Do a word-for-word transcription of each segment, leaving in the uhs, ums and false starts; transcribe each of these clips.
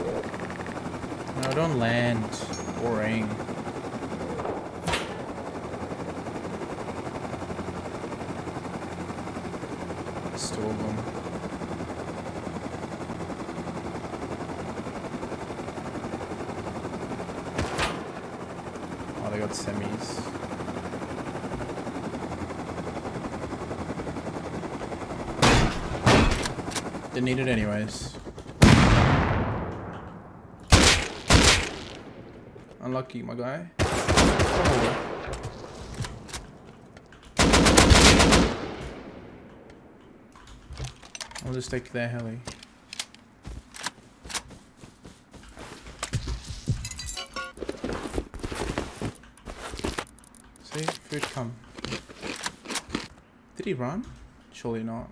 No, don't land. Boring. Stole them. Oh, they got semis. Didn't need it anyways. Unlucky, my guy. Oh. I'll just take their heli. See, food come. Did he run? Surely not.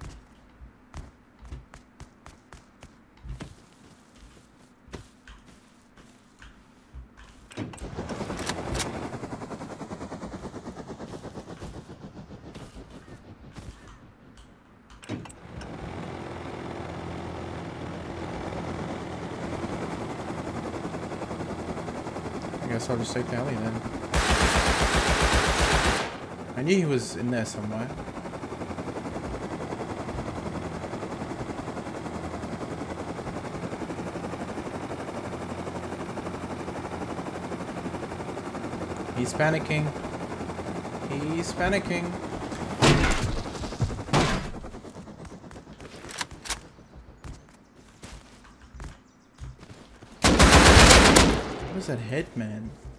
I guess I'll just take the alley then. I knew he was in there somewhere. He's panicking. He's panicking. What is that head, man?